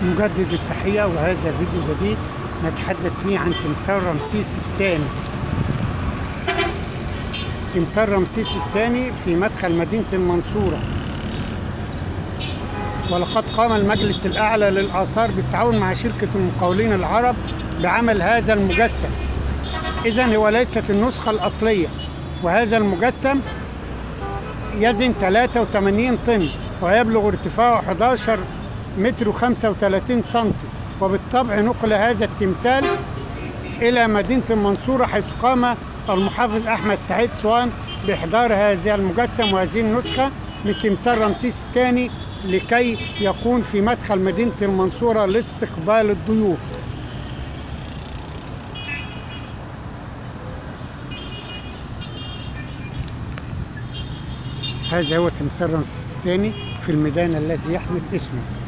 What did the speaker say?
نجدد التحية، وهذا فيديو جديد نتحدث فيه عن تمثال رمسيس الثاني. تمثال رمسيس الثاني في مدخل مدينة المنصورة، ولقد قام المجلس الأعلى للآثار بالتعاون مع شركة المقاولين العرب بعمل هذا المجسم. إذن هو ليست النسخة الأصلية، وهذا المجسم يزن 83 طن ويبلغ ارتفاعه 11 متر و35 سنتي. وبالطبع نقل هذا التمثال إلى مدينة المنصورة، حيث قام المحافظ أحمد سعيد سوان بإحضار هذا المجسم وهذه النسخة من تمثال رمسيس الثاني لكي يكون في مدخل مدينة المنصورة لاستقبال الضيوف. هذا هو تمثال رمسيس الثاني في الميدان الذي يحمل اسمه.